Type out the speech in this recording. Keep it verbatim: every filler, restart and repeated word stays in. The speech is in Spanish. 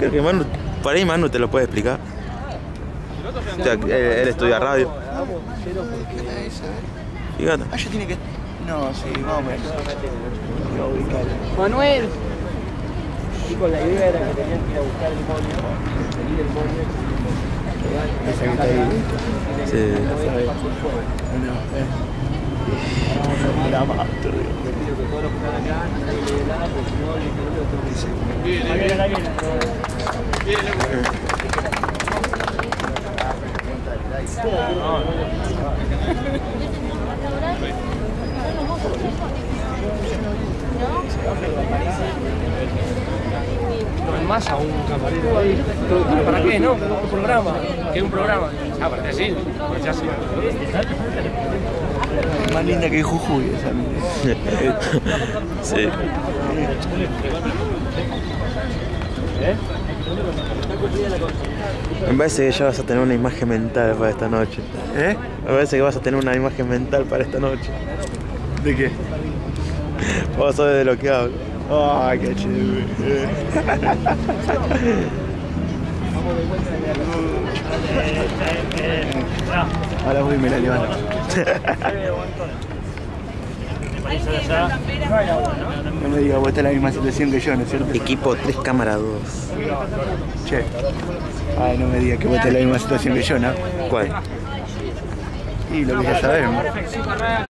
creo que Manu, por ahí Manu te lo puede explicar. O sea, él, él estudia radio. Fíjate. Ah, ya tiene que... No, sí, más o menos. Manuel. Chicos, la idea era que tenían que ir a buscar el moño, seguir el moño. Esa que está ahí. Sí. No, eh. La más, te digo. Que todos los que están acá, nadie le dé nada, porque si no, el que Viene, viene. No, en masa un camarero ahí. ¿Pero para qué, no? Un programa. ¿Qué es un programa? Ah, para que sí. Pues ya sí. Es más linda que Jujuy esa. Sí. ¿Eh? Me parece que ya vas a tener una imagen mental para esta noche. ¿Eh? Me parece que vas a tener una imagen mental para esta noche. ¿De qué? Vos sabés de lo que hablo. Ay, qué chévere. Ahora voy y me la levanto. No me digas, vos estás en la misma situación que yo, ¿no es cierto? Equipo tres, cámara dos. Che. Ay, no me digas que vos estás en la misma situación que yo, ¿no? ¿Cuál? Y lo que ya sabemos.